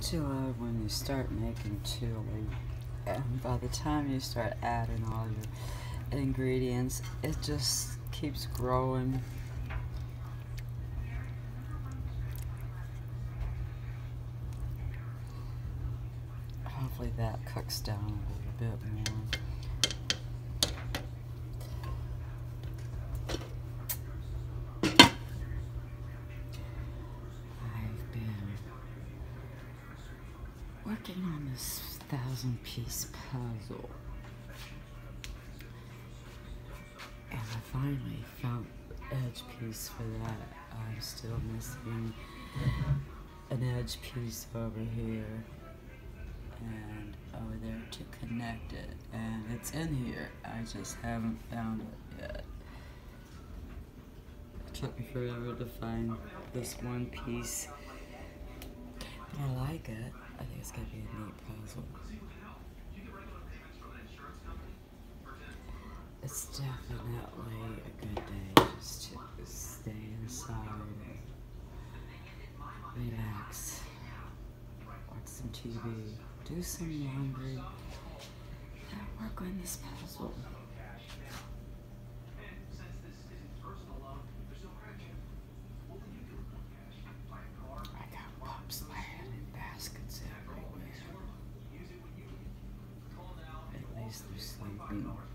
you love when you start making chili, and by the time you start adding all your ingredients, it just keeps growing. Hopefully that cooks down a little bit more. I've been working on this 1,000-piece puzzle, and I finally found the edge piece for that. I'm still missing an edge piece over here and over there to connect it, and it's in here. I just haven't found it yet. It took me forever to find this one piece, but I like it. I think it's gonna be a neat puzzle. It's definitely a good day just to stay inside and relax, watch some TV, do some laundry, and work on this puzzle. I got pups laying in baskets everywhere. At least they're sleeping.